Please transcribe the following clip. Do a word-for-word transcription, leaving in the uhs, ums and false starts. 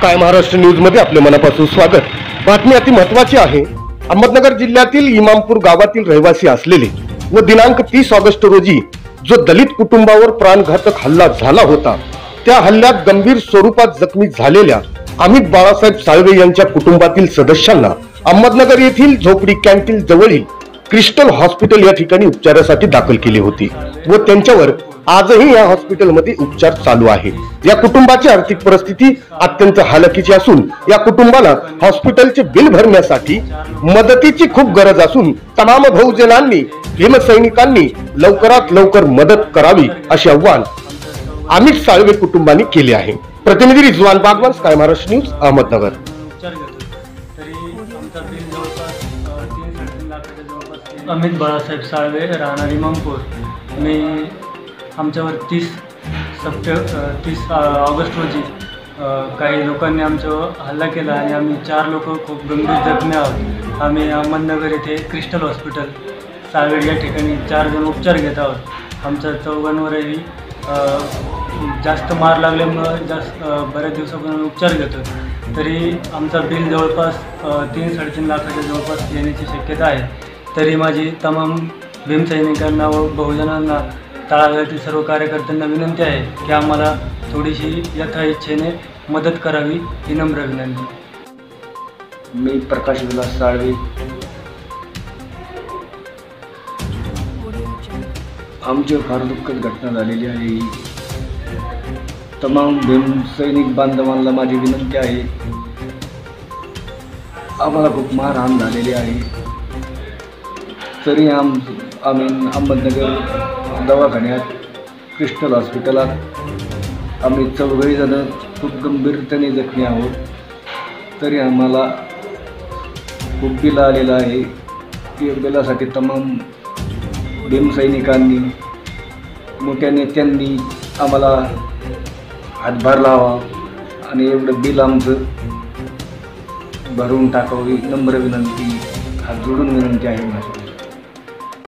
Sky Maharashtra news मध्ये आपले मनापासून स्वागत। बातमी अति महत्त्वाची आहे। अहमदनगर जिल्ह्यातील इमामपूर गावातील रहिवासी असलेले व दिनांक तीस ऑगस्ट रोजी जो दलित कुटुंबावर प्राणघातक हल्ला झाला होता, त्या हल्ल्यात गंभीर स्वरूपात जखमी झालेल्या अमित बाळासाहेब साळवे यांच्या कुटुंबातील सदस्यांना अहमदनगर येथील झोपडी कॅन्टीन जवळील क्रिस्टल हॉस्पिटल या ठिकाणी उपचारासाठी दाखल केली होती व त्यांच्यावर आजही या हॉस्पिटलमध्ये उपचार चालू आहे। या कुटुंबाची आर्थिक परिस्थिती अत्यंत हालाकीची असून या कुटुंबाला हॉस्पिटलचे बिल भरण्यासाठी मदतीची खूप गरज असून तमाम बहुजनांनी भीमसैनिकांनी लवकरात लवकर मदत करावी असे आवाहन अमित साळवे कुटुंबाने केले आहे। प्रतिनिधी रिजवान बागवान, स्काय महाराष्ट्र न्यूज, अहमदनगर। अमित बाळासाहेब साळवे, राहणार इमामपूर। मी आमच्यावर तीस सप्टेंबर तीस ऑगस्ट रोजी काही लोकांनी आमच्यावर हल्ला केला आणि आम्ही चार लोक खूप गंभीर जखमी आहोत। आम्ही अहमदनगर येथे क्रिस्टल हॉस्पिटल साळवेड या ठिकाणी चार जण उपचार घेत आहोत। आमच्या चौघांवरही जास्त मार लागल्यामुळं जास्त बऱ्याच दिवसापासून उपचार घेतो, तरी आमचा बिल जवळपास तीन साडेतीन लाखाच्या जवळपास येण्याची शक्यता आहे। तरी माझी तमाम भीमसैनिकांना व बहुजनांना, तळागाळातील सर्व कार्यकर्त्यांना विनंती आहे की आम्हाला थोडीशी यथाइच्छेने मदत करावी, ही नम्र विनंती। मी प्रकाश विलास साळवे, आमची फार दुःखद घटना झालेली आहे। तमाम भीमसैनिक बांधवांना माझी विनंती आहे, आम्हाला खूप मारहाण झालेली आहे, तरी आम आम्ही अहमदनगर दवाखान्यात क्रिस्टल हॉस्पिटलात आम्ही चौघही जण खूप गंभीरतेने जखमी आहोत, तरी आम्हाला खूप बिल आलेलं आहे। त्या बिलासाठी तमाम भीमसैनिकांनी, मोठ्या नेत्यांनी आम्हाला हातभार लावा आणि एवढं बिल आमचं भरून टाकावी, नम्र विनंती, हात जोडून विनंती आहे माझी।